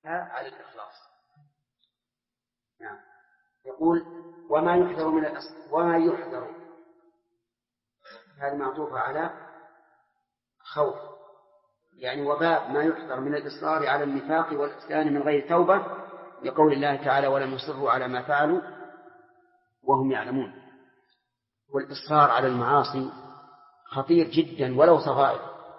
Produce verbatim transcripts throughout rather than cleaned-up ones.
على الإخلاص. نعم. يقول وما يحذر من الأصل وما يحذر، هذه معطوفة على خوف، يعني وباب ما يحذر من الإصرار على النفاق والإسلام من غير توبة، لقول الله تعالى ولم يصروا على ما فعلوا وهم يعلمون. والإصرار على المعاصي خطير جدا ولو صغائر،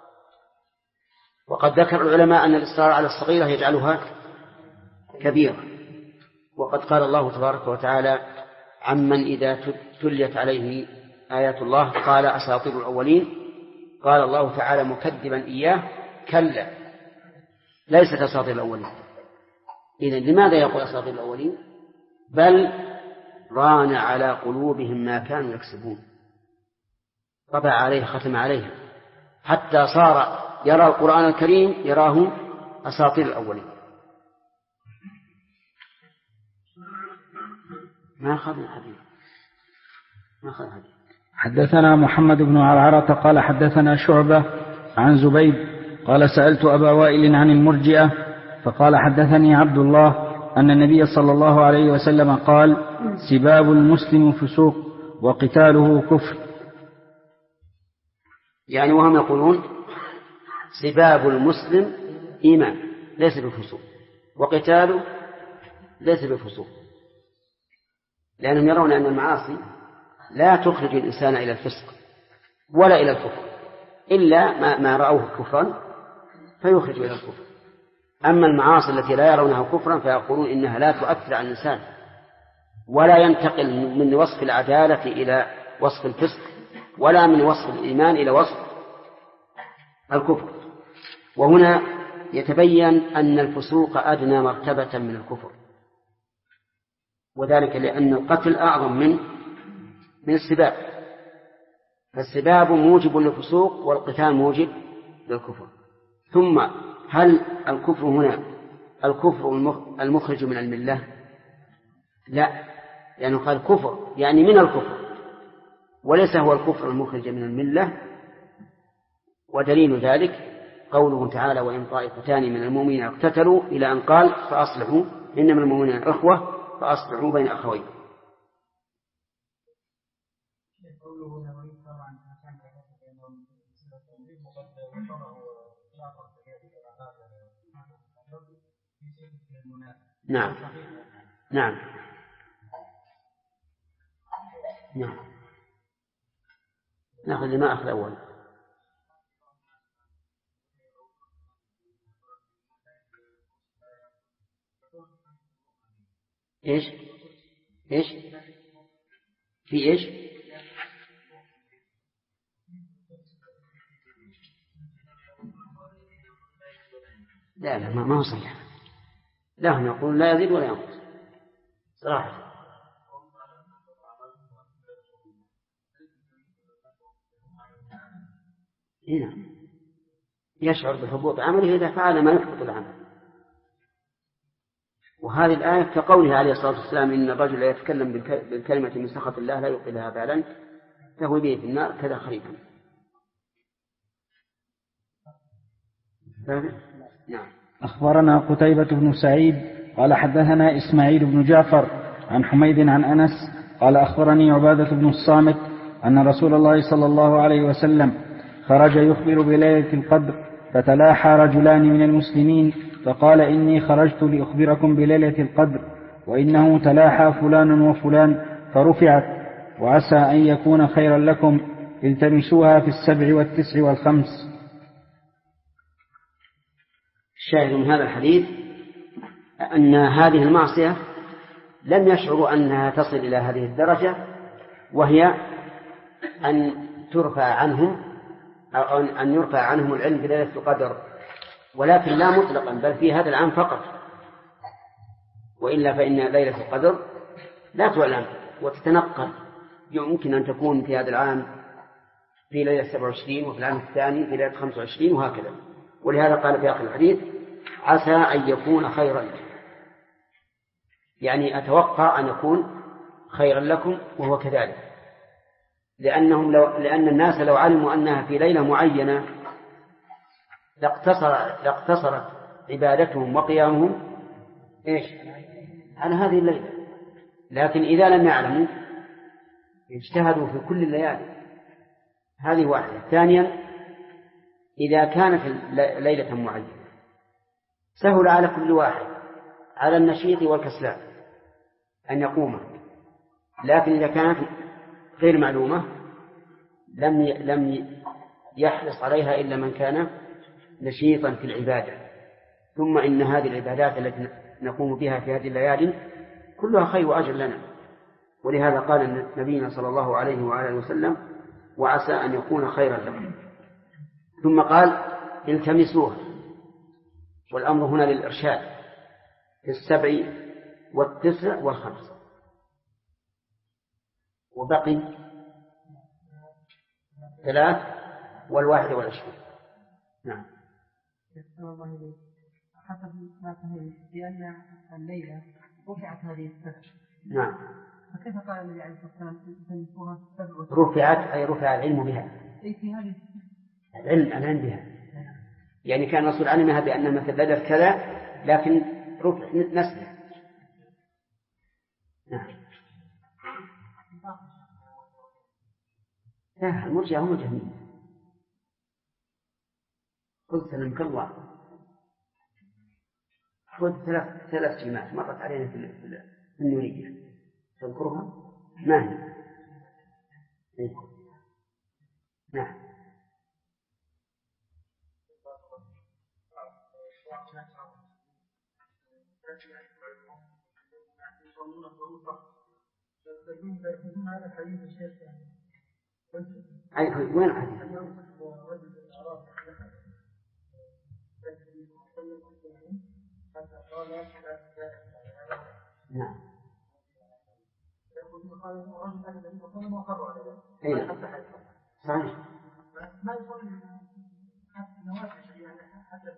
وقد ذكر العلماء أن الإصرار على الصغيرة يجعلها كبيرة. وقد قال الله تبارك وتعالى عمن إذا تليت عليه آيات الله قال أساطير الأولين، قال الله تعالى مكذبا إياه كلا ليست أساطير الأولين. إذن لماذا يقول أساطير الأولين؟ بل ران على قلوبهم ما كانوا يكسبون، طبع عليه ختم عليه حتى صار يرى القرآن الكريم يراه أساطير الأولين. ما أخذنا حديث ما أخذ حديث. حدثنا محمد بن عرعرة قال حدثنا شعبة عن زبيد قال سألت أبا وائل عن المرجئة فقال حدثني عبد الله أن النبي صلى الله عليه وسلم قال سباب المسلم فسوق وقتاله كفر. يعني وهم يقولون سباب المسلم إيمان ليس بفسوق، وقتاله ليس بفسوق، لأنهم يرون أن المعاصي لا تخرج الإنسان إلى الفسق ولا إلى الكفر إلا ما, ما رأوه كفرا فيخرج إلى الكفر. أما المعاصي التي لا يرونها كفرا فيقولون إنها لا تؤثر على الإنسان ولا ينتقل من وصف العدالة إلى وصف الفسق ولا من وصف الإيمان إلى وصف الكفر. وهنا يتبين أن الفسوق أدنى مرتبة من الكفر، وذلك لأن القتل أعظم من من السباب، فالسباب موجب للفسوق والقتال موجب للكفر. ثم هل الكفر هنا الكفر المخرج من الملة؟ لا، لأنه قال كفر يعني من الكفر وليس هو الكفر المخرج من الملة. ودليل ذلك قوله تعالى وإن طائفتان من المؤمنين اقتتلوا إلى أن قال فأصلحوا إنما المؤمنين إخوة فأصلحوا بين أخوين. نعم نعم نعم نأخذ لما أخذ أول. إيش إيش في إيش لا لا ما هو صحيح، لا هم يقولون لا يزيد ولا ينقص صراحة. هنا يشعر بحبوط عمله إذا فعل ما يحبط العمل. وهذه الآية كقوله عليه الصلاة والسلام إن الرجل لا يتكلم بالكلمة من سخط الله لا يلقي لها بالا فهو به في النار كذا خريفا. نعم. أخبرنا قتيبة بن سعيد قال حدثنا إسماعيل بن جعفر عن حميد عن أنس قال أخبرني عبادة بن الصامت أن رسول الله صلى الله عليه وسلم خرج يخبر بليلة القدر فتلاحى رجلان من المسلمين فقال إني خرجت لأخبركم بليلة القدر وإنه تلاحى فلان وفلان فرفعت وعسى أن يكون خيرا لكم التمسوها في السبع والتسع والخمس. الشاهد من هذا الحديث أن هذه المعصية لم يشعروا أنها تصل إلى هذه الدرجة، وهي أن ترفع عنهم أو أن يرفع عنهم العلم بليلة القدر، ولكن لا مطلقا بل في هذا العام فقط، وإلا فإن ليلة القدر لا تعلم وتتنقل، يمكن أن تكون في هذا العام في ليلة سبعة وعشرين وفي العام الثاني في ليلة خمسة وعشرين وهكذا. ولهذا قال في آخر الحديث عسى أن يكون خيرا لكم، يعني أتوقع أن يكون خيرا لكم، وهو كذلك، لأنهم لو لأن الناس لو علموا أنها في ليلة معينة لاقتصر لاقتصرت عبادتهم وقيامهم إيش على هذه الليلة، لكن إذا لم يعلموا اجتهدوا في كل الليالي. هذه واحدة. ثانيا إذا كانت ليلة معينة سهل على كل واحد، على النشيط والكسلان أن يقوم، لكن إذا كانت غير معلومة لم لم يحرص عليها إلا من كان نشيطا في العبادة. ثم إن هذه العبادات التي نقوم بها في هذه الليالي كلها خير وأجر لنا، ولهذا قال نبينا صلى الله عليه وآله وسلم وعسى أن يكون خيرا لكم. ثم قال التمسوها، والأمر هنا للإرشاد في السبع والتسع والخمس. وبقي ثلاث والواحد والعشرين. نعم. حسب ما فهمت بأن الليلة رفعت هذه السبع. نعم. فكيف قال النبي عليه الصلاة والسلام رفعت أي رفع العلم بها؟ أي في هذه العلم العلم بها، يعني كان الرسول علمها بأن مثل ليلة كذا لكن رفع نسبه. نعم. لا المرجع هم الجهمية. قلت سلمك الله خذ ثلاث ثلاث كلمات مرت علينا في النونية تذكرها؟ ما هي؟ إيه؟ نعم. أي وين الحديث؟ نعم. أي صحيح. ما يصلي حتى نوافل يعني حتى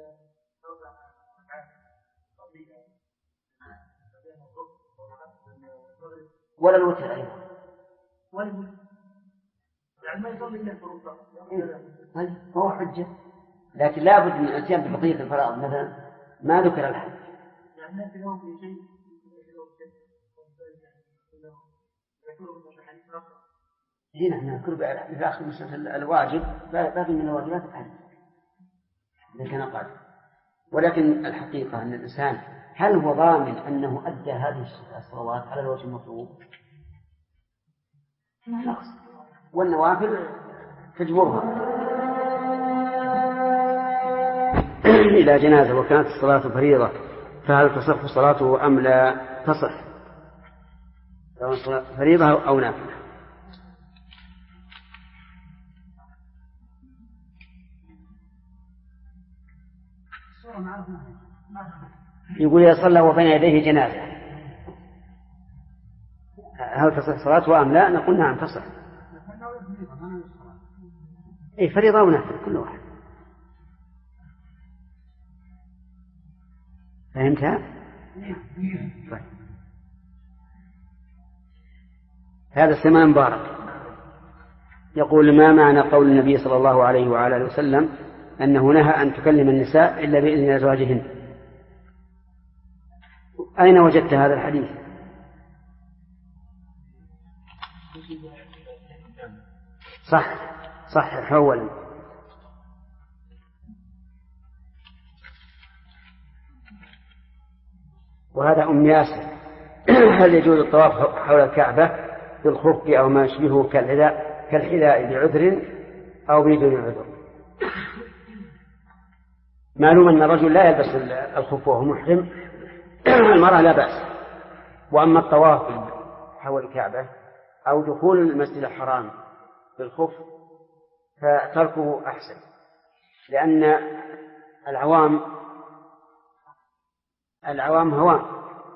ولا الوتر أيضا ولا الوتر يعني ما يصلي إلا الفروض. طيب هو حجة، لكن لا بد من الاتيان ببقية الفرائض مثلا ما ذكر الحج. يعني لا تلوم في شيء هنا احنا نذكر في آخر مسألة الواجب باقي من الواجبات الحج إذا كان قادر. ولكن الحقيقة أن الإنسان هل هو ضامن أنه أدى هذه الصلوات على الوجه المطلوب؟ نقص، والنوافل تجبرها. إلى جنازة وكانت الصلاة فريضة فهل تصح صلاته أم لا تصح، سواء فريضة أو نافلة؟ يقول يا صلى وبين يديه جنازة هل تصح صلاته أم لا؟ نقول نعم تصح. أي فريضة ونافلة كل واحد. فهمتها؟ طيب. هذا السماء مبارك يقول ما معنى قول النبي صلى الله عليه وعلى آله وسلم أنه نهى أن تكلم النساء إلا بإذن أزواجهن؟ أين وجدت هذا الحديث؟ صح صح أولا. وهذا أم ياسر هل يجوز الطواف حول الكعبة بالخف أو ما يشبهه كالحذاء كالحذاء بعذر أو بدون عذر؟ معلوم أن الرجل لا يلبس الخف وهو محرم، المرأة لا بأس. وأما الطواف حول الكعبة أو دخول المسجد الحرام بالخف فتركه أحسن، لأن العوام العوام هوام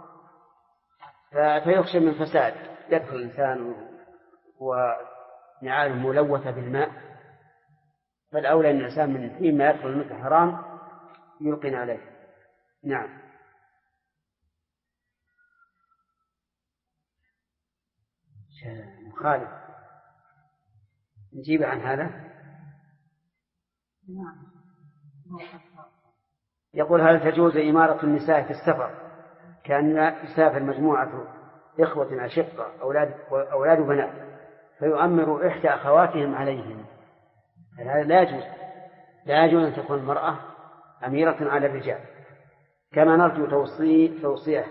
فيخشى من فساد، يدخل الإنسان ونعاله ملوثة بالماء، فالأولى أن الإنسان من حين ما يدخل المسجد الحرام يلقن عليه. نعم. مخالف نجيب عن هذا. يقول هل تجوز إمارة النساء في السفر كان يسافر مجموعة إخوة أشقة أولاد, أولاد بنات فيؤمر إحدى أخواتهم عليهم، هذا لا يجوز. لا يجوز أن تكون المرأة أميرة على الرجال. كما نرجو توصي توصيه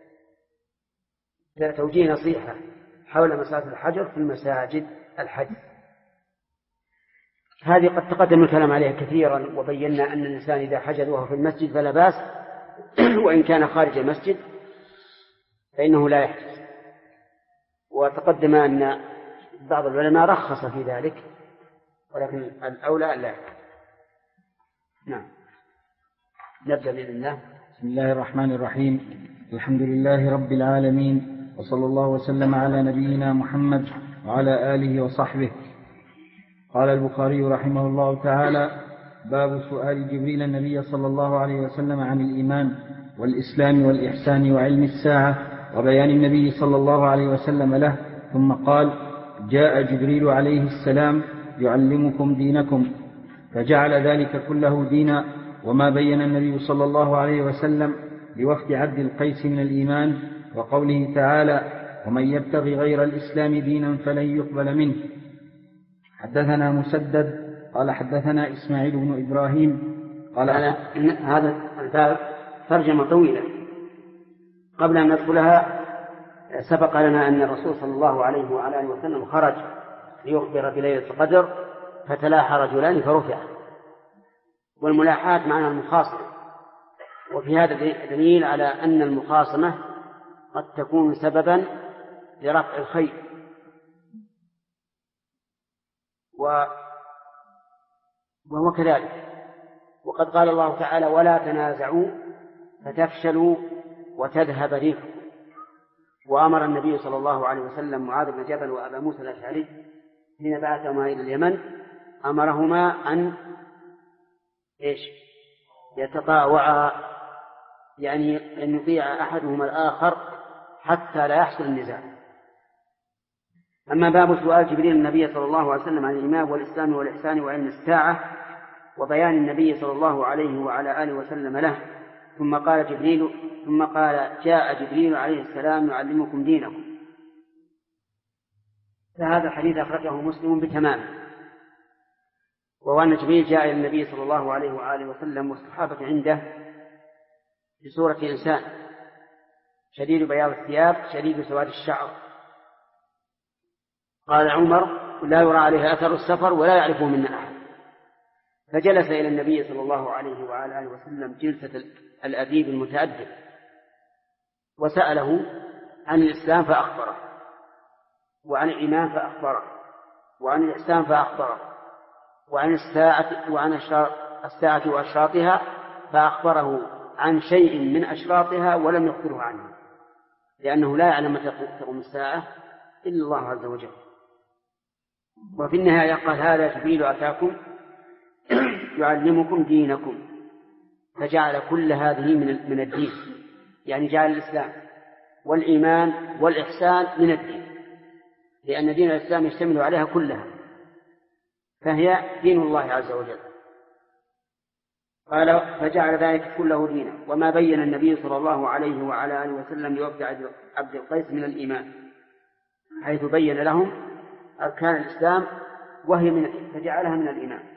توجيه نصيحة حول مسألة الحجر في المساجد الحج. هذه قد تقدم الكلام عليها كثيرا، وبينا أن الإنسان إذا حجر وهو في المسجد فلا بأس، وإن كان خارج المسجد فإنه لا يحجز. وتقدم أن بعض العلماء رخص في ذلك، ولكن الأولى لا يحجز. نعم، نبدأ بإذن الله. بسم الله الرحمن الرحيم. الحمد لله رب العالمين، وصلى الله وسلم على نبينا محمد وعلى آله وصحبه. قال البخاري رحمه الله تعالى: باب سؤال جبريل النبي صلى الله عليه وسلم عن الإيمان والإسلام والإحسان وعلم الساعة وبيان النبي صلى الله عليه وسلم له، ثم قال: جاء جبريل عليه السلام يعلمكم دينكم، فجعل ذلك كله دينا. وما بين النبي صلى الله عليه وسلم لوفد عبد القيس من الإيمان، وقوله تعالى: ومن يبتغي غير الإسلام دينا فلن يقبل منه. حدثنا مسدد قال حدثنا إسماعيل بن إبراهيم قال هذا الباب ترجمة طويلة. قبل أن ندخلها سبق لنا أن الرسول صلى الله عليه وعلى آله وسلم خرج ليخبر بليلة القدر فتلاحى رجلان فرفع، والملاحات معنى المخاصمة، وفي هذا دليل على أن المخاصمة قد تكون سببا لرفع الخير. وهو كذلك، وقد قال الله تعالى: ولا تنازعوا فتفشلوا وتذهب ريحكم. وأمر النبي صلى الله عليه وسلم معاذ بن جبل وأبا موسى الأشعري حين بعثهما إلى اليمن، أمرهما أن إيش يتطاوعا، يعني أن يطيع أحدهما الآخر حتى لا يحصل النزاع. أما باب سؤال جبريل النبي صلى الله عليه وسلم عن الإيمان والإسلام والإحسان وعلم الساعة وبيان النبي صلى الله عليه وعلى آله وسلم له، ثم قال جبريل ثم قال جاء جبريل عليه السلام يعلمكم دينكم. فهذا الحديث أخرجه مسلم بتمامه، وهو أن جبريل جاء إلى النبي صلى الله عليه وآله وسلم والصحابة عنده بصورة إنسان شديد بياض الثياب شديد سواد الشعر. قال عمر: لا يرى عليه أثر السفر ولا يعرفه منا أحد. فجلس إلى النبي صلى الله عليه وعلى آله وسلم جلسة الأديب المتأدب، وسأله عن الإسلام فأخبره، وعن الإيمان فأخبره، وعن الإحسان فأخبره، وعن الساعة وعن الساعة وأشراطها فأخبره عن شيء من أشراطها ولم يخبره عنه، لأنه لا يعلم متى تقوم الساعة إلا الله عز وجل. وفي النهاية قال: هذا جبريل أتاكم يعلمكم دينكم. فجعل كل هذه من الدين، يعني جعل الإسلام والإيمان والإحسان من الدين، لأن دين الإسلام يشتمل عليها كلها، فهي دين الله عز وجل. قال: فجعل ذلك كله دينا. وما بين النبي صلى الله عليه وعلى آله وسلم لوفد عبد القيس من الإيمان، حيث بين لهم أركان الإسلام وهي من فجعلها من الإيمان.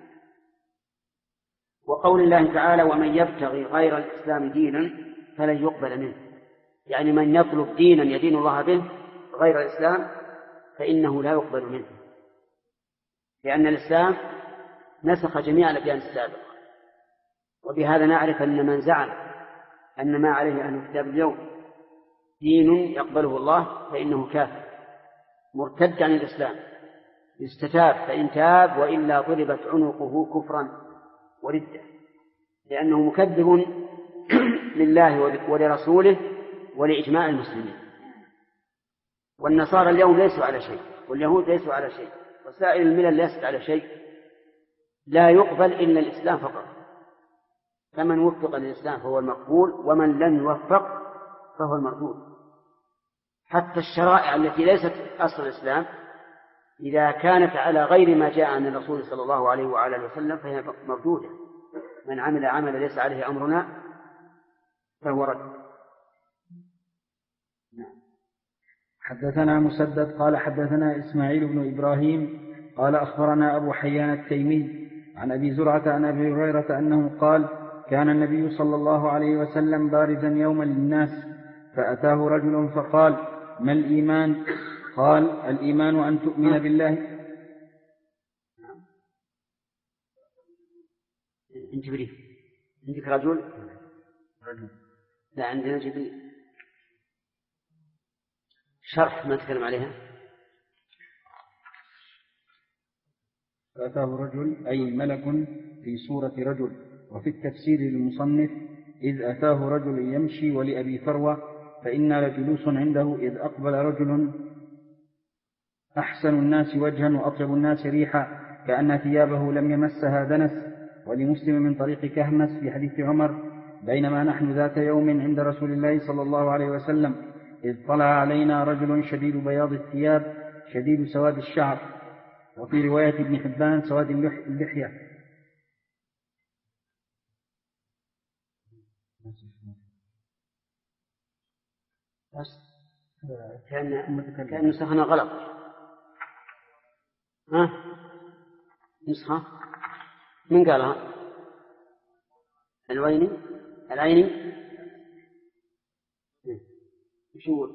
وقول الله تعالى: ومن يبتغي غير الإسلام دينا فلن يقبل منه، يعني من يطلب دينا يدين الله به غير الإسلام فإنه لا يقبل منه، لأن الإسلام نسخ جميع الأديان السابقة. وبهذا نعرف أن من زعم أن ما عليه أهل الكتاب اليوم دين يقبله الله فإنه كافر مرتد عن الإسلام، يستتاب فإن تاب، وإلا ضربت عنقه كفرا وردة، لأنه مكذب لله ولرسوله ولإجماع المسلمين. والنصارى اليوم ليسوا على شيء، واليهود ليسوا على شيء، وسائر الملل ليست على شيء، لا يقبل إلا الإسلام فقط. فمن وفق للإسلام فهو المقبول، ومن لم يوفق فهو المردود. حتى الشرائع التي ليست أصل الإسلام إذا كانت على غير ما جاء عن الرسول صلى الله عليه وعلى آله وسلم فهي مردودة. من عمل عملا ليس عليه أمرنا فهو رد. حدثنا مسدد قال حدثنا إسماعيل بن إبراهيم قال أخبرنا أبو حيان التيمي عن أبي زرعة عن أبي هريرة أنه قال كان النبي صلى الله عليه وسلم بارزا يوما للناس فأتاه رجل فقال ما الإيمان؟ قال الإيمان أن تؤمن بالله. أنت بريف عندك رجل رجل لا عندنا جبريل شرح ما تكلم عليها. فأتاه رجل أي ملك في صورة رجل. وفي التفسير للمصنف إذ أتاه رجل يمشي ولأبي فروة فإنا لجلوس عنده إذ أقبل رجل أحسن الناس وجها وأطيب الناس ريحا كأن ثيابه لم يمسها دنس. ولمسلم من طريق كهمس في حديث عمر بينما نحن ذات يوم عند رسول الله صلى الله عليه وسلم إذ طلع علينا رجل شديد بياض الثياب شديد سواد الشعر. وفي رواية ابن حبان سواد اللحية. بس كان كان نسخنا غلط. ها نسخة من قالها؟ الويني العيني شو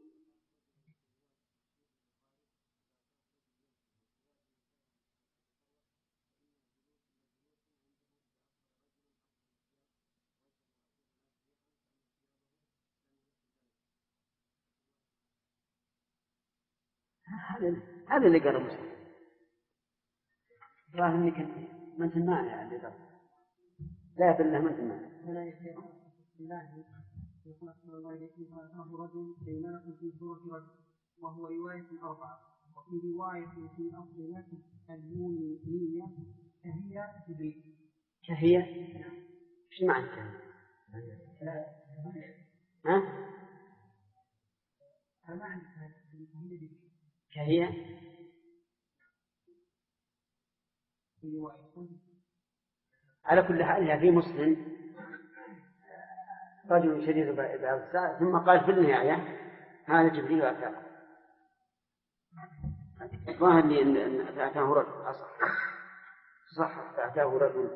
هذا اللي قال مسلم. الله إنك ما أنت مانع يعني لا بالله ما أنت مانع. يقول صلى الله عليه وسلم أتاه رجل بينما في سورة رجل وهو رواية أربعة. وفي رواية في أصل نفس النونية كهي جبريل. كهي إيش معنى كهي؟ ها؟ كهي على كل حال في مسلم رجل شديد بياض الشعر ثم قال في النهاية هذا جبريل أتاه. الظاهر لي أن فأتاه رجل أصح صح فأتاه رجل.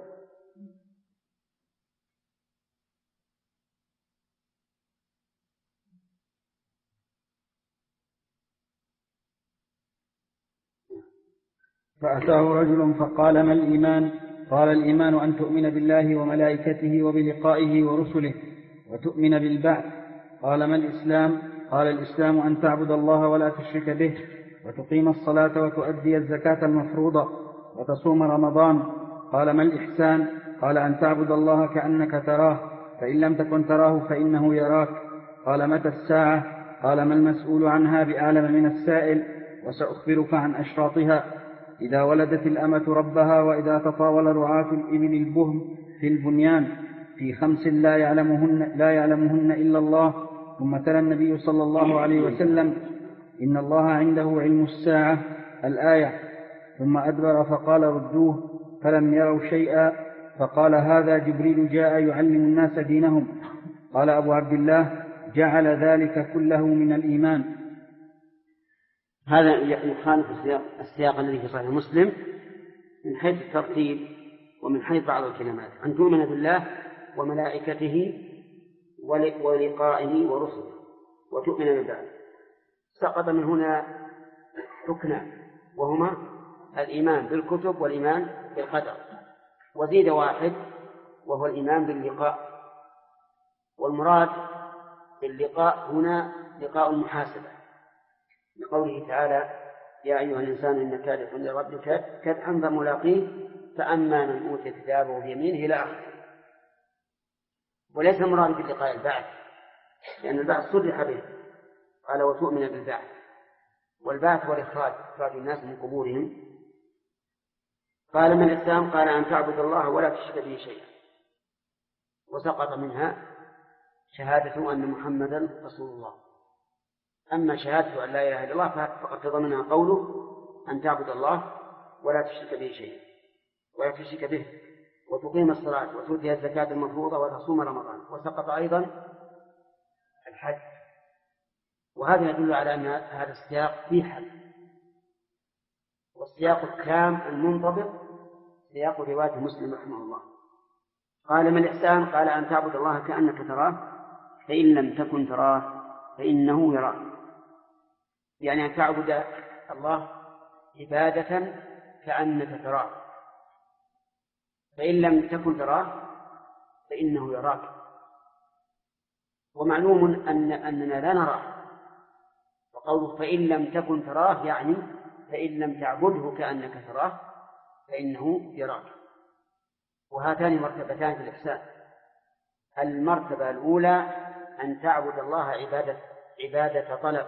فأتاه رجل فقال ما الإيمان؟ قال الإيمان أن تؤمن بالله وملائكته وبلقائه ورسله وتؤمن بالبعث. قال ما الإسلام؟ قال الإسلام أن تعبد الله ولا تشرك به وتقيم الصلاة وتؤدي الزكاة المفروضة وتصوم رمضان. قال ما الإحسان؟ قال أن تعبد الله كأنك تراه فإن لم تكن تراه فإنه يراك. قال متى الساعة؟ قال ما المسؤول عنها بأعلم من السائل وسأخبرك عن أشراطها إذا ولدت الأمة ربها وإذا تطاول رعاة الإبل البهم في البنيان في خمس لا يعلمهن, لا يعلمهن إلا الله. ثم تلا النبي صلى الله عليه وسلم إن الله عنده علم الساعة الآية. ثم أدبر فقال ردوه فلم يروا شيئا. فقال هذا جبريل جاء يعلم الناس دينهم. قال أبو عبد الله جعل ذلك كله من الإيمان. هذا يخالف السياق الذي في صحيح مسلم من حيث الترتيب ومن حيث بعض الكلمات أن تؤمن بالله وملائكته ولقائه ورسله وتؤمن بالبعث. سقط من هنا ركنا وهما الإيمان بالكتب والإيمان بالقدر. وزيد واحد وهو الإيمان باللقاء. والمراد باللقاء هنا لقاء المحاسبة لقوله تعالى يا أيها الإنسان إنك كادح إلى ربك كدحا فملاقيه فأما من أوتي كتابه بيمينه إلى آخره. وليس المراد باللقاء البعث لأن البعث صرح به قال وتؤمن بالبعث. والبعث هو الإخراج إخراج الناس من قبورهم. قال من الإسلام؟ قال أن تعبد الله ولا تشرك به شيئا. وسقط منها شهادة أن محمدا رسول الله. أما شهادة أن لا إله إلا الله فقد تضمنها قوله أن تعبد الله ولا تشرك به شيئا ولا تشرك به وتقيم الصلاة وتؤتي الزكاة المفروضة وتصوم رمضان. وسقط أيضا الحج وهذا يدل على أن هذا السياق فيه حل. والسياق التام المنضبط سياق رواية مسلم رحمه الله. قال: ما الإحسان؟ قال: أن تعبد الله كأنك تراه فإن لم تكن تراه فإنه يراك. يعني أن تعبد الله عبادة كأنك تراه، فإن لم تكن تراه فإنه يراك. ومعلوم أن أننا لا نراه، وقوله فإن لم تكن تراه يعني فإن لم تعبده كأنك تراه فإنه يراك. وهاتان مرتبتان في الإحسان. المرتبة الأولى أن تعبد الله عبادة, عبادة طلب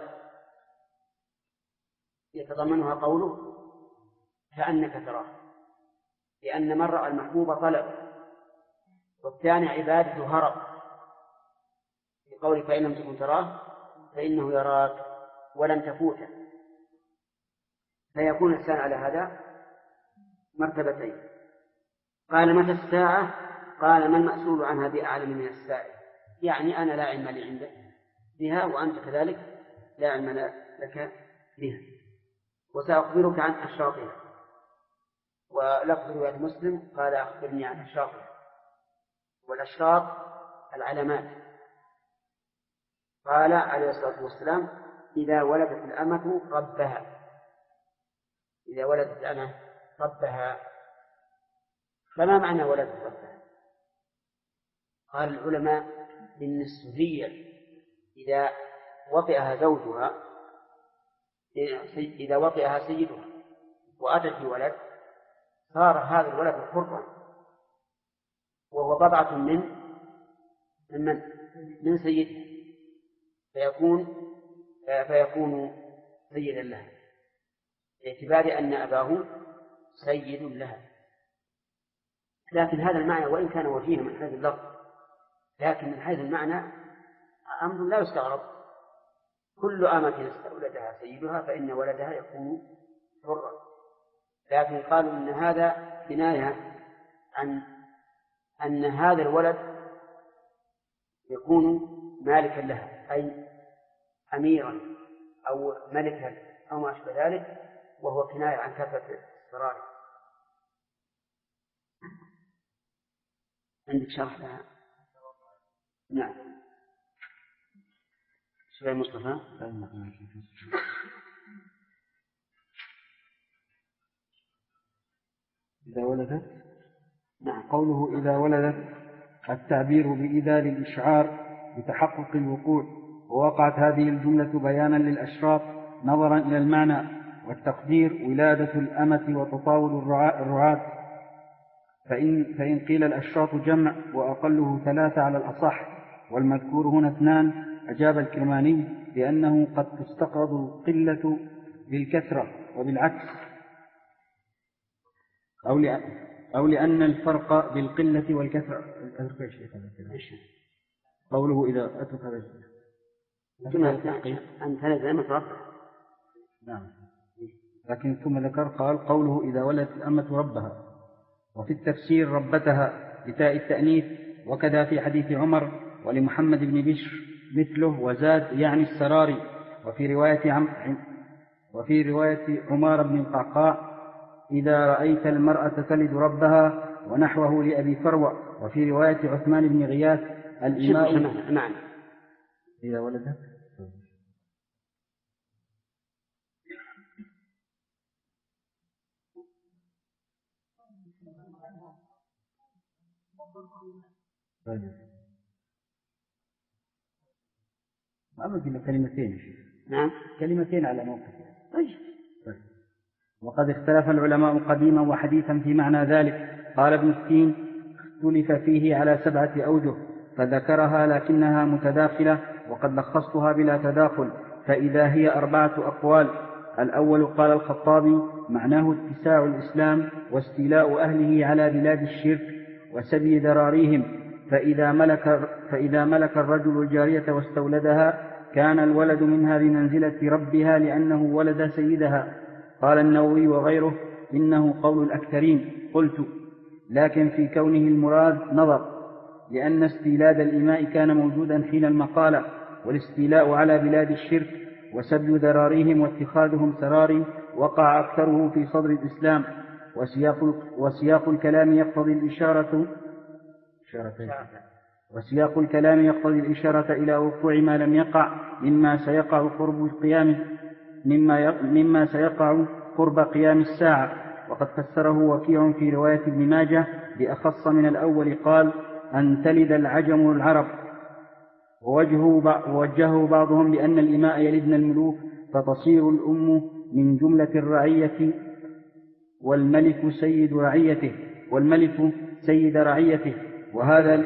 يتضمنها قوله كأنك تراه، لأن من رأى المحبوب طلب. والثاني عبادة هرب بقوله فإن لم تكن تراه فإنه يراك ولن تفوته. فيكون الإحسان على هذا مرتبتين. قال: متى الساعة؟ قال: ما المسؤول عنها بأعلم من السائل. يعني أنا لا علم لي عندك بها وأنت كذلك لا علم لك بها، وسأخبرك عن أشراطها. ولفظ رواية مسلم قال: أخبرني عن أشراطها. والأشراط العلامات. قال عليه الصلاة والسلام: إذا ولدت الأمة ربها. إذا ولدت الأمة ربها. فما معنى ولدت ربها؟ قال العلماء: إن السرية إذا وطئها زوجها إذا وطئها سيدها وأتت بولد صار هذا الولد حرا، وهو بضعة من من من سيدها، فيكون فيكون سيدا لها باعتبار أن أباه سيد لها. لكن هذا المعنى وإن كان وجيها من حيث اللفظ، لكن من حيث المعنى أمر لا يستغرب. كل أمة استولدها سيدها فإن ولدها يكون حرا. لكن قالوا إن هذا كناية عن أن هذا الولد يكون مالكا لها، أي أميرا أو ملكا أو ما أشبه ذلك، وهو كناية عن كثرة السرار. عندك شرح لها؟ نعم. شوية مصطفى. إذا ولدت. نعم. قوله إذا ولدت التعبير بإذا للإشعار بتحقق الوقوع، ووقعت هذه الجملة بيانا للأشراط نظرا إلى المعنى، والتقدير ولادة الأمة وتطاول الرعاة. فإن, فإن قيل الأشراط جمع وأقله ثلاثة على الأصح، والمذكور هنا اثنان، أجاب الكرماني بأنه قد تستقرض القلة بالكثرة وبالعكس، أو لأن, أو لأن الفرق بالقلة والكثرة. قوله إذا أترك هذا أنت لازم متربع. نعم. لكن ثم ذكر قال: قوله إذا ولدت الأمة ربها. وفي التفسير ربتها بتاء التأنيث، وكذا في حديث عمر ولمحمد بن بشر مثله وزاد يعني السراري. وفي رواية عم وفي رواية عمار بن القعقاع: إذا رأيت المرأة تلد ربها، ونحوه لأبي فروة. وفي رواية عثمان بن غياث: الإماء نعم. إذا ولدت ما أمكن كلمتين. نعم. كلمتين على موقف. طيب. طيب. وقد اختلف العلماء قديما وحديثا في معنى ذلك. قال ابن السين: اختلف فيه على سبعة أوجه فذكرها لكنها متداخلة، وقد لخصتها بلا تداخل، فإذا هي أربعة أقوال. الأول قال الخطابي: معناه اتساع الإسلام واستيلاء أهله على بلاد الشرك وسبي ذراريهم، فإذا ملك, فإذا ملك الرجل الجارية واستولدها كان الولد منها بمنزلة ربها لأنه ولد سيدها. قال النووي وغيره: إنه قول الأكثرين. قلت: لكن في كونه المراد نظر، لأن استيلاد الإماء كان موجودا حين المقالة، والاستيلاء على بلاد الشرك وسبي ذراريهم واتخاذهم سراري وقع أكثره في صدر الإسلام. وسياق, وسياق الكلام يقتضي الإشارة وسياق الكلام يقتضي الإشارة إلى وقوع ما لم يقع مما سيقع قرب قيام مما, مما سيقع قرب قيام الساعة. وقد فسره وكيع في رواية ابن ماجه بأخص من الأول، قال: أن تلد العجم العرب. ووجهه بعضهم بأن الإماء يلدن الملوك فتصير الأم من جملة الرعية والملك سيد رعيته والملك سيد رعيته. وهذا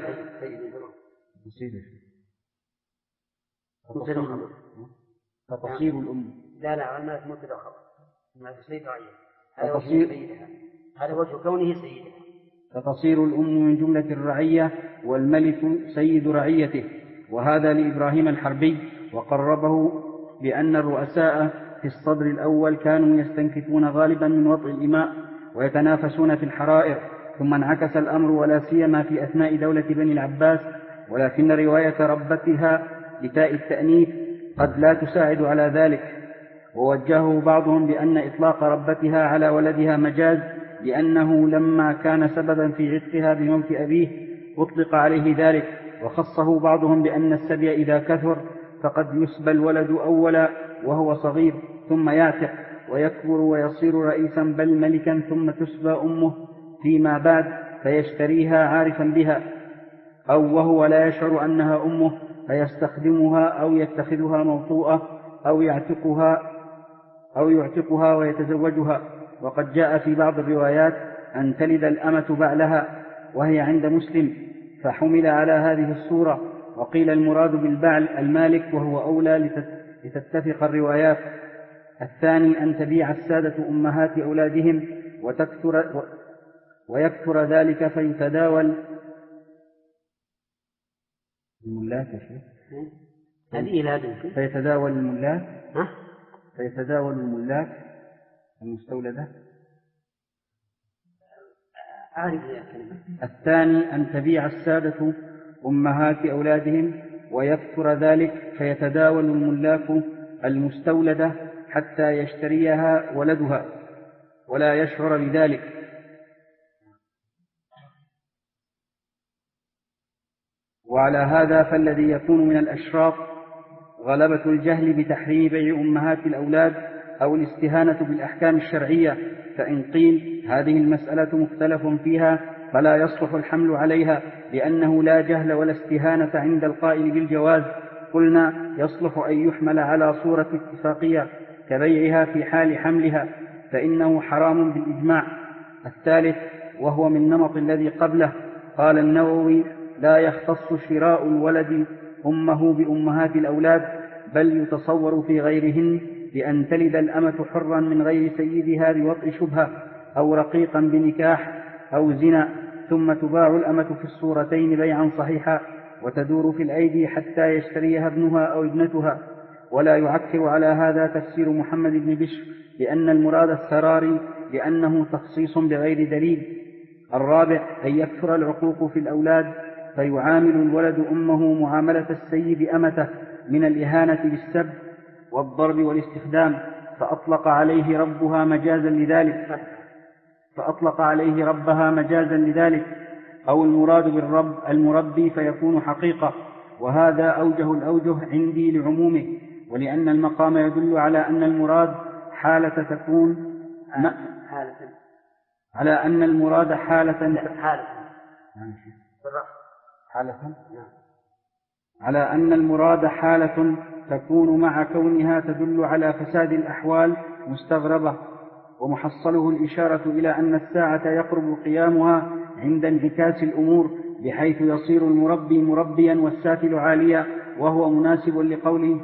فتصير الأم لا لا الملك مبتدأ خبر الملك سيد رعيته هذا وجه سيدها هذا وجه كونه سيدها. فتصير الأم من جملة الرعية والملك سيد رعيته. وهذا لإبراهيم الحربي. وقربه بأن الرؤساء في الصدر الأول كانوا يستنكفون غالبا من وطء الإماء ويتنافسون في الحرائر، ثم انعكس الأمر ولا سيما في أثناء دولة بني العباس. ولكن رواية ربتها بتاء التأنيث قد لا تساعد على ذلك. ووجهه بعضهم بأن إطلاق ربتها على ولدها مجاز، لأنه لما كان سببا في عتقها بموت أبيه أطلق عليه ذلك. وخصه بعضهم بأن السبي إذا كثر فقد يسبى الولد أولا وهو صغير ثم يعتق ويكبر ويصير رئيسا بل ملكا، ثم تسبى أمه فيما بعد فيشتريها عارفا بها، أو وهو لا يشعر أنها أمه فيستخدمها أو يتخذها موطوءة أو يعتقها أو يعتقها ويتزوجها. وقد جاء في بعض الروايات أن تلد الأمة بعلها، وهي عند مسلم، فحمل على هذه الصورة. وقيل المراد بالبعل المالك، وهو أولى لتتفق الروايات. الثاني أن تبيع السادة أمهات أولادهم وتكثر ويكثر ذلك فيتداول الملاك فيتداول الملاك فيتداول الملاك المستولدة. الثاني أن تبيع السادة أمهات أولادهم ويكثر ذلك فيتداول الملاك المستولدة حتى يشتريها ولدها ولا يشعر بذلك. وعلى هذا فالذي يكون من الأشراف غلبة الجهل بتحريم بيع أمهات الأولاد أو الاستهانة بالأحكام الشرعية. فإن قيل هذه المسألة مختلف فيها فلا يصلح الحمل عليها، لأنه لا جهل ولا استهانة عند القائل بالجواز، قلنا يصلح أن يحمل على صورة اتفاقية كبيعها في حال حملها، فإنه حرام بالإجماع. الثالث وهو من نمط الذي قبله، قال النووي: لا يختص شراء الولد أمه بأمهات الأولاد، بل يتصور في غيرهن بأن تلد الأمة حرا من غير سيدها بوطء شبهة، أو رقيقا بنكاح أو زنا، ثم تباع الأمة في الصورتين بيعا صحيحا وتدور في الأيدي حتى يشتريها ابنها أو ابنتها. ولا يعكر على هذا تفسير محمد بن بشر لأن المراد السراري، لأنه تخصيص بغير دليل. الرابع أن يكثر العقوق في الأولاد فيعامل الولد أمه معاملة السيد أمته من الإهانة بالسب والضرب والاستخدام، فأطلق عليه ربها مجازا لذلك فأطلق عليه ربها مجازا لذلك أو المراد بالرب المربي فيكون حقيقة. وهذا أوجه الأوجه عندي لعمومه، ولأن المقام يدل على أن المراد حالة تكون حالة على أن المراد حالة حالة حالة على أن المراد حالة تكون مع كونها تدل على فساد الأحوال مستغربة. ومحصله الإشارة إلى أن الساعة يقرب قيامها عند انعكاس الأمور، بحيث يصير المربي مربيا والسافل عاليا، وهو مناسب لقوله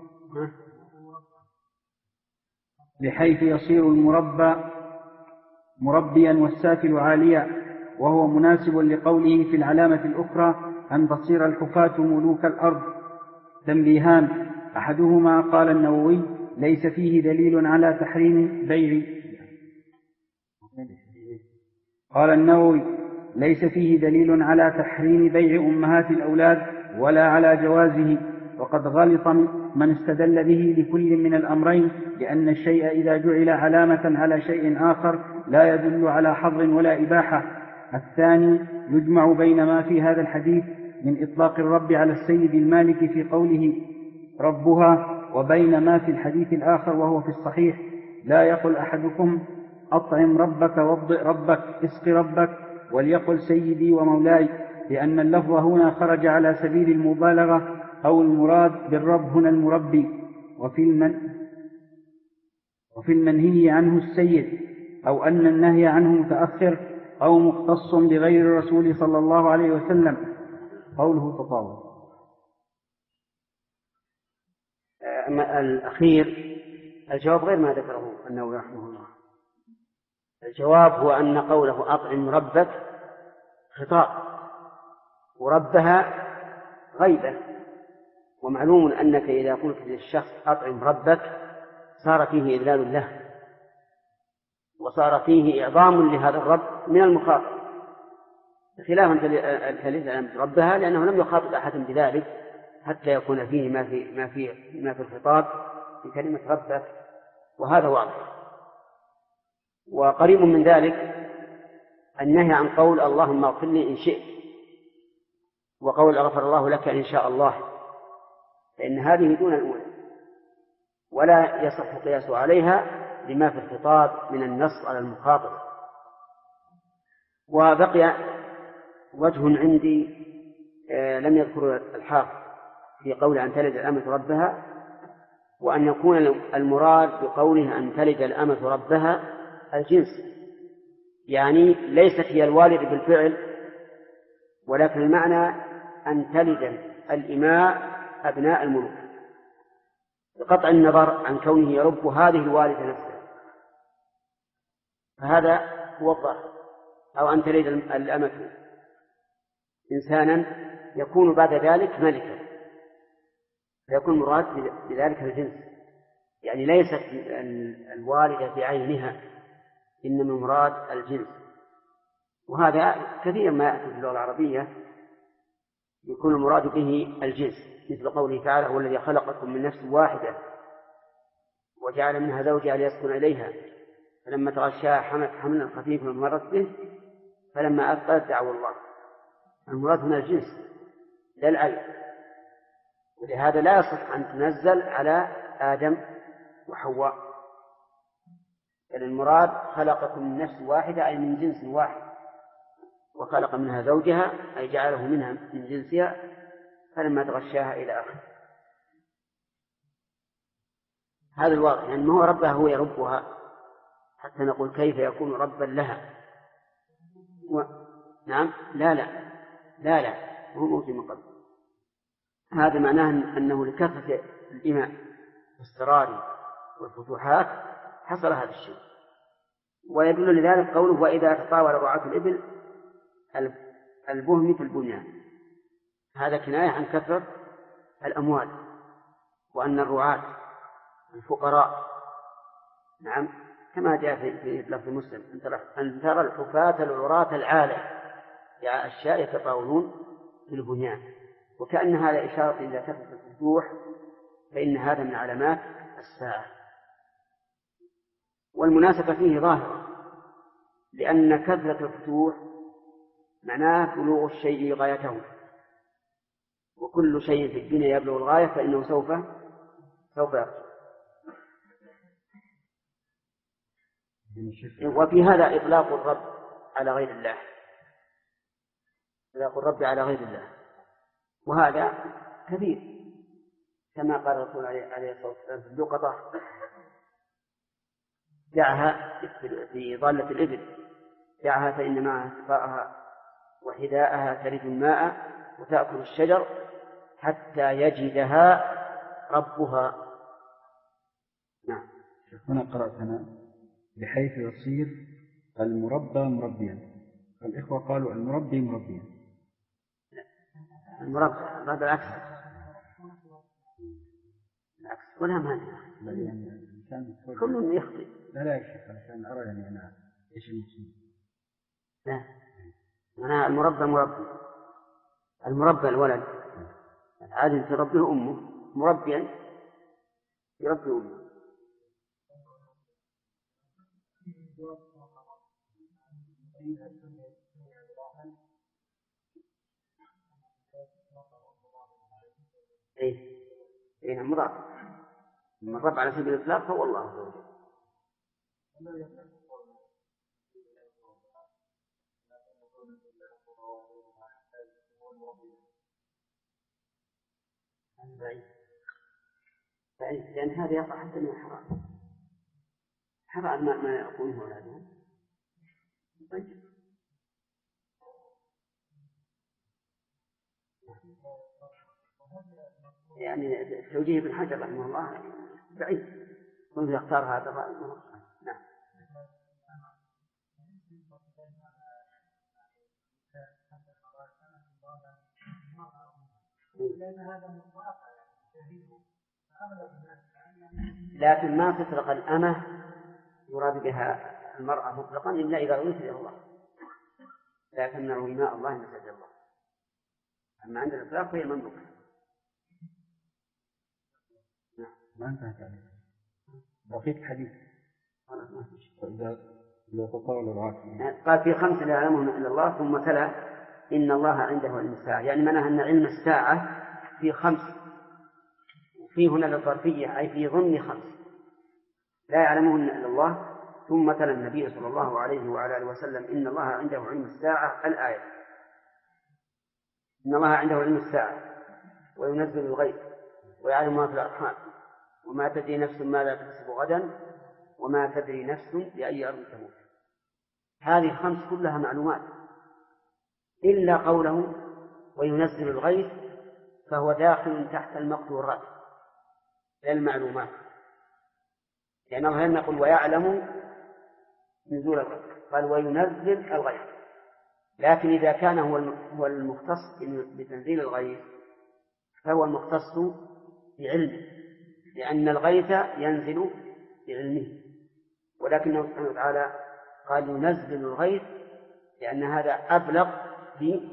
بحيث يصير المربى مربيا والسافل عاليا، وهو مناسب لقوله في العلامة الأخرى أن تصير الحفاة ملوك الأرض. تنبيهان: أحدهما قال النووي: ليس فيه دليل على تحريم بيع قال النووي ليس فيه دليل على تحريم بيع أمهات الأولاد ولا على جوازه، وقد غلط من استدل به لكل من الأمرين، لأن الشيء إذا جعل علامة على شيء آخر لا يدل على حظر ولا إباحة. الثاني يجمع بين ما في هذا الحديث من إطلاق الرب على السيد المالك في قوله ربها، وبين ما في الحديث الآخر وهو في الصحيح: لا يقل أحدكم أطعم ربك وابضئ ربك اسق ربك، وليقل سيدي ومولاي، لأن اللفظ هنا خرج على سبيل المبالغة، أو المراد بالرب هنا المربي، وفي المن وفي المنهي عنه السيد، أو أن النهي عنه متأخر أو مختص بغير الرسول صلى الله عليه وسلم. قوله تطاول. أما الأخير الجواب غير ما ذكره النووي رحمه الله. الجواب هو أن قوله أطعم ربك خطاب، وربها غيبة، ومعلوم أنك إذا قلت للشخص أطعم ربك صار فيه إذلال له، وصار فيه إعظام لهذا الرب من المخاطب، خلافا تلد ربها، لأنه لم يخاطب أحد بذلك حتى يكون فيه ما في ما في ما في الخطاب في كلمة ربك، وهذا واضح. وقريب من ذلك النهي عن قول اللهم اغفر لي إن شئت، وقول أغفر الله لك إن شاء الله، فإن هذه دون الأولى، ولا يصح قياس عليها لما في الخطاب من النص على المخاطب. وبقي وجه عندي آه لم يذكر الحافظ في قول أن تلد الأمة ربها، وأن يكون المراد بقوله أن تلد الأمة ربها الجنس، يعني ليست هي الوالد بالفعل، ولكن المعنى أن تلد الإماء أبناء الملوك، بقطع النظر عن كونه يرب هذه الوالدة نفسها، فهذا هو الظاهر. أو أن تلد الأمة إنسانا يكون بعد ذلك ملكا، فيكون مراد بذلك الجنس، يعني ليست الوالدة بعينها، إنما مراد الجنس. وهذا كثير ما يأتي في اللغة العربية يكون المراد به الجنس، مثل قوله تعالى: هو الذي خلقكم من نفس واحدة وجعل منها زوجها ليسكن إليها فلما تغشاها حملت حملا خفيفا ومرت به فلما أثقلت دعوا الله. المراد هنا الجنس لا العين، ولهذا لا يصح أن تنزل على آدم وحواء، بل المراد خلقكم من نفس واحدة أي من جنس واحد، وخلق منها زوجها أي جعله منها من جنسها فلما تغشاها إلى آخره. هذا الواقع، يعني ما هو ربها هو يربها حتى نقول كيف يكون ربا لها. و... نعم لا لا لا لا هو موجود من قبل. هذا معناه أنه لكثرة الإماء والسرار والفتوحات حصل هذا الشيء. ويدل لذلك قوله: وإذا تطاول رعاة الإبل البهم في البنيان. هذا كناية عن كثرة الأموال، وأن الرعاة الفقراء، نعم كما جاء في لفظ مسلم: أن ترى الحفاة العراة العالة يا الشاء يتطاولون في البنيان. وكأن هذا إشارة إلى كثرة الفتوح، فإن هذا من علامات الساعة. والمناسبة فيه ظاهرة، لأن كثرة الفتوح معناه بلوغ الشيء غايته، وكل شيء في الدنيا يبلغ الغاية فإنه سوف سوف يرجع. وفي هذا إطلاق الرب على غير الله، إطلاق الرب على غير الله، وهذا كبير، كما قال الرسول عليه الصلاة والسلام في اللقطة: دعها في ضالة الإبل، دعها فإن معها سقاءها وحذاءها ترد الماء وتأكل الشجر حتى يجدها ربها. نعم. هنا قرأت أنا بحيث يصير المربى مربيا، الإخوة قالوا المربي مربيا. المربى هذا العكس، العكس ولا مانع، كل يخطئ. لا لا يا شيخ، عشان أرى يعني أنا إيش المقصود. لا، أنا المربى مربي، المربى الولد عادل تربيه أمه مربيا يربي أمه. إيه إيه مضاف، من رب على سبيل الإطلاق فهو الله عز وجل. بعيد بعيد لأن هذا يقع حتى من الحرام، حرام ما, ما يقوله أولادهم. طيب يعني التوجيه ابن حجر رحمه الله بعيد، كنت يختار هذا الرأي. نعم. لكن ما تطلق الأمة يراد بها المرأة مطلقا إلا إذا أضيف إلى الله، لكن إماء الله مسجد الله، أما عند الإطلاق فهي مملوكة. ما انتهت عليه بقيت حديث إذا إذا تطاول العاقل. قال في خمس لا يعلمهن إلا الله، ثم تلا إن الله عنده علم الساعة، يعني معناها أن علم الساعة في خمس، وفي هنا للظرفية أي في ضمن خمس لا يعلمهن إلا الله. ثم تلا النبي صلى الله عليه وعلى آله وسلم إن الله عنده علم الساعة الآية، إن الله عنده علم الساعة وينزل الغيث ويعلم ما في الأرحام وما تدري نفس ماذا تكسب غدا وما تدري نفس بأي أرض تموت. هذه الخمس كلها معلومات إلا قوله وينزل الغيث، فهو داخل تحت المقدورات للمعلومات، لأن الله لم يقل ويعلم نزول الغيث، قال وينزل الغيث. لكن إذا كان هو المختص بتنزيل الغيث فهو المختص بعلمه، لأن الغيث ينزل بعلمه، ولكنه سبحانه وتعالى قال ينزل الغيث لأن هذا أبلغ في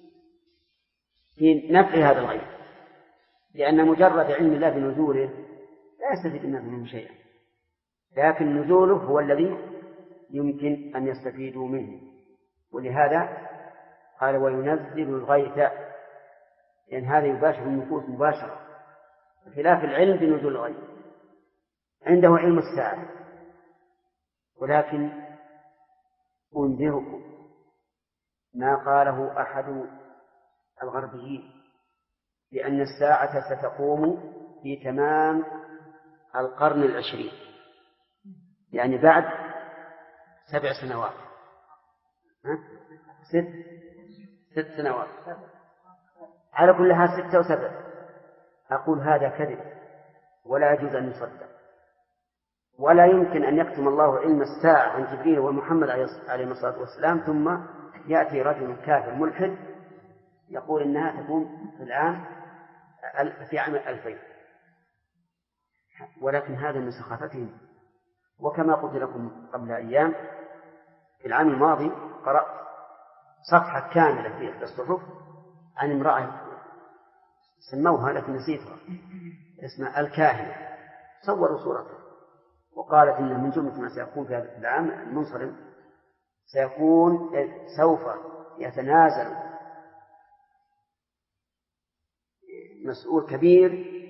في نفع هذا الغيث، لأن مجرد علم الله بنزوله لا يستفيد الناس منه شيئا، لكن نزوله هو الذي يمكن أن يستفيدوا منه. ولهذا قال وينزل الغيث، لأن هذا يباشر النفوس مباشرة، خلاف العلم بنزول الغيث. عنده علم الساعة، ولكن أنذركم ما قاله أحد الغربيين لأن الساعة ستقوم في تمام القرن العشرين، يعني بعد سبع سنوات ها؟ ست ست سنوات على كلها ستة وسبع. أقول هذا كذب ولا يجوز أن يصدق، ولا يمكن أن يكتم الله علم الساعة عن جبريل ومحمد عليه الصلاة والسلام ثم يأتي رجل كافر ملحد يقول إنها تكون في العام في عام الألفين، ولكن هذا من سخافتهم. وكما قلت لكم قبل أيام في العام الماضي قرأت صفحة كاملة في إحدى الصحف عن امرأة سموها لكن نسيتها، اسمها الكاهنة، صوروا صورتها وقالت إن من جملة ما سيكون في هذا العام المنصرم سيكون سوف يتنازل مسؤول كبير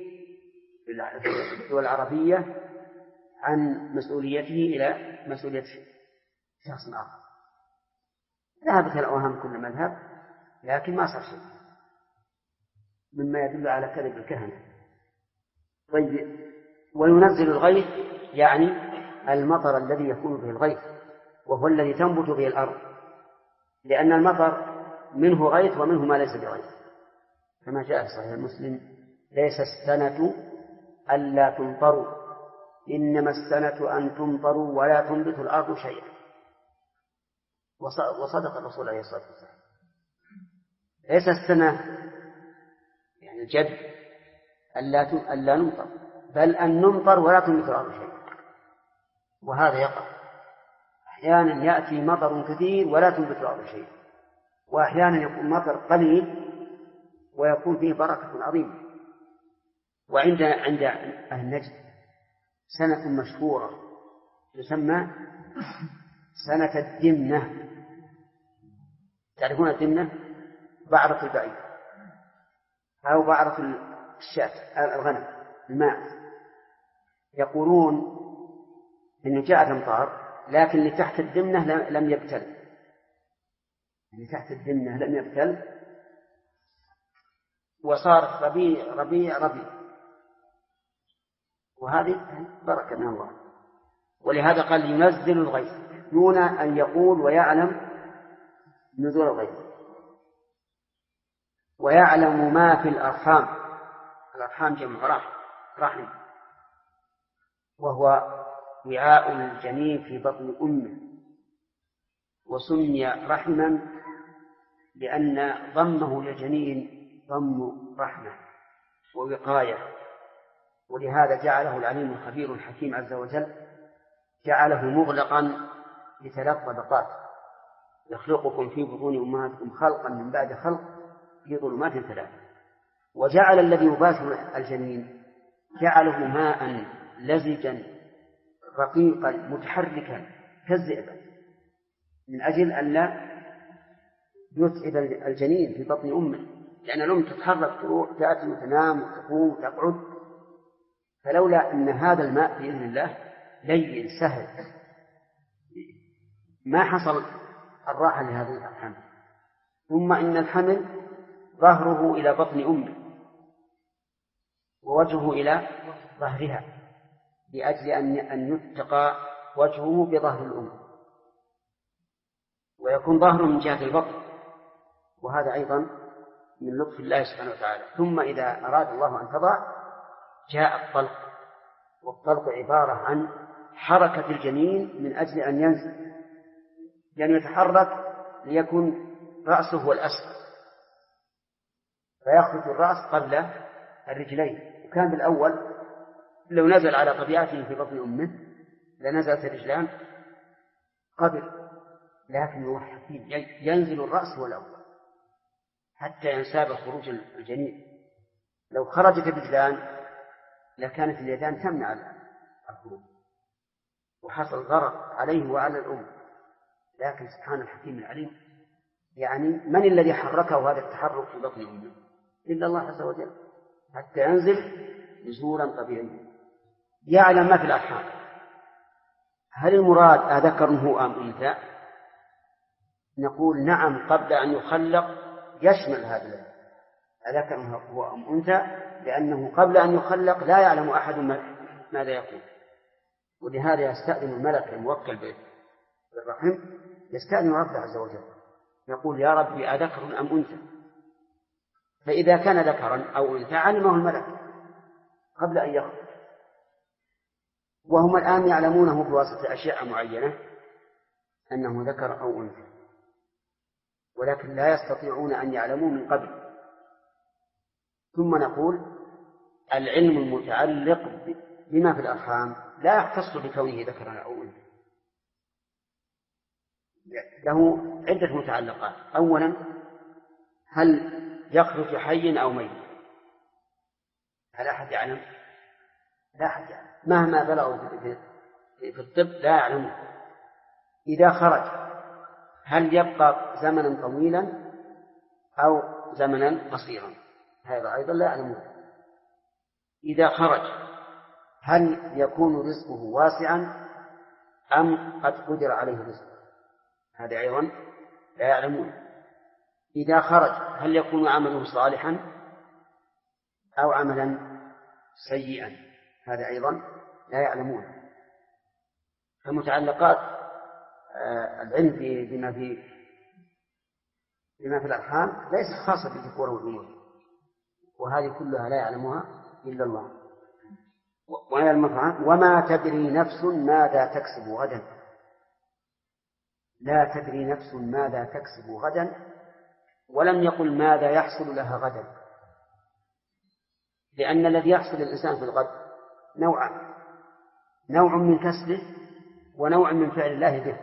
في الدول العربية عن مسؤوليته إلى مسؤولية شخص آخر. ذهبت الأوهام كل مذهب، لكن ما صار شيء، مما يدل على كذب الكهنة. طيب وينزل الغيث يعني المطر الذي يكون به الغيث، وهو الذي تنبت به الأرض، لأن المطر منه غيث ومنه ما ليس بغيث، كما جاء في صحيح مسلم ليس السنة ألا تمطروا إنما السنة أن تمطروا ولا تنبت الأرض شيئا. وصدق الرسول عليه الصلاة والسلام، ليس السنة يعني الجد ألا ألا نمطر، بل أن نمطر ولا تنبت الأرض شيئا. وهذا يقع أحيانا، يأتي مطر كثير ولا تنبت الأرض شيئا، وأحيانا يكون مطر قليل ويكون فيه بركة عظيمة. وعند عند أهل نجد سنة مشهورة تسمى سنة الدمنة. تعرفون الدمنة؟ بعرة البعير أو بعرة الشاة الغنم الماء. يقولون إنه جاءت أمطار لكن اللي تحت الدمنة لم يبتل، اللي تحت الدمنة لم يبتل وصار ربيع ربيع ربيع، وهذه بركة من الله. ولهذا قال ينزل الغيث دون أن يقول ويعلم نزول الغيث. ويعلم ما في الأرحام، الأرحام جمع رحم رحم وهو وعاء الجنين في بطن أمه، وسمي رحما لأن ضمه للجنين ضم رحمة ووقاية. ولهذا جعله العليم الخبير الحكيم عز وجل جعله مغلقا لثلاث طبقات: يخلقكم في بطون أمهاتكم خلقا من بعد خلق في ظلمات ثلاث. وجعل الذي يباشر الجنين جعله ماء لزجا رقيقا متحركا كالزئبق من أجل أن لا يتعب الجنين في بطن أمه، لأن الأم تتحرك تروح تأتي وتنام وتقوم وتقعد. فلولا أن هذا الماء بإذن الله لين سهل ما حصل الراحة لهذه الأرحام. ثم إن الحمل ظهره إلى بطن أمه ووجهه إلى ظهرها لأجل أن يتقى وجهه بظهر الأم، ويكون ظهره من جهة البطن، وهذا أيضا من لطف الله سبحانه وتعالى. ثم إذا أراد الله أن تضع جاء الطلق، والطلق عبارة عن حركة الجنين من أجل أن ينزل، يعني يتحرك ليكون رأسه هو الأسفل فيخرج الرأس قبل الرجلين. وكان بالأول لو نزل على طبيعته في بطن أمه لنزلت الرجلان قبل، لكن هو حكيم ينزل الرأس هو الأول حتى ينساب خروج الجنين. لو خرجت الرجلان لكانت اليدان تمنع الخروج وحصل ضرر عليه وعلى الأم. لكن سبحان الحكيم العليم، يعني من الذي حركه هذا التحرك في بطن أمه إلا الله عز وجل حتى ينزل نزولا طبيعيا. يعلم ما في الأرحام. هل المراد أذكر هو أم أنثى؟ نقول نعم، قبل أن يخلق يشمل هذا أذكر هو أم أنثى، لأنه قبل أن يخلق لا يعلم أحد ماذا يكون. ولهذا يستأذن الملك الموكل بالرحم يستأذن ربه عز وجل يقول يا ربي أذكر أم أنثى؟ فإذا كان ذكرا أو أنثى علمه الملك قبل أن يخلق. وهم الآن يعلمونه بواسطة أشياء معينة أنه ذكر أو أنثى، ولكن لا يستطيعون أن يعلموا من قبل. ثم نقول العلم المتعلق بما في الأرحام لا يختص بكونه ذكرا أو أنثى، له عدة متعلقات. أولا، هل يخرج حي أو ميت؟ هل أحد يعلم؟ لا أحد يعلم، مهما بلغوا في الطب لا يعلمون. إذا خرج هل يبقى زمنا طويلا أو زمنا قصيرا؟ هذا أيضا لا يعلمون. إذا خرج هل يكون رزقه واسعا أم قد قدر عليه رزقه؟ هذا أيضا لا يعلمون. إذا خرج هل يكون عمله صالحا أو عملا سيئا؟ هذا أيضا لا يعلمون. فمتعلقات العلم بما في بما في الأرحام ليست خاصة بالذكور والأنوثة، وهذه كلها لا يعلمها إلا الله. وهي المفعول وما تدري نفس ماذا تكسب غدا. لا تدري نفس ماذا تكسب غدا، ولم يقل ماذا يحصل لها غدا، لأن الذي يحصل للإنسان في الغد نوعان: نوع من كسبه ونوع من فعل الله به.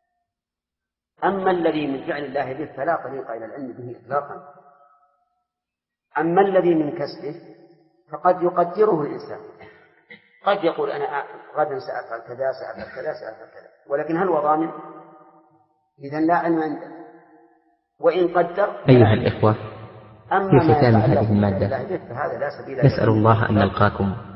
أما الذي من فعل الله به فلا طريق إلى العلم به إطلاقا، أما الذي من كسبه فقد يقدره الإنسان، قد يقول أنا غدا سأفعل كذا سأفعل كذا سأفعل كذا، ولكن هل هو ضامن؟ إذن لا علم عنده. وإن قدر أيها الإخوة، أما في ختام ما هذه المادة فهذا لا سبيل نسأل الله أن نلقاكم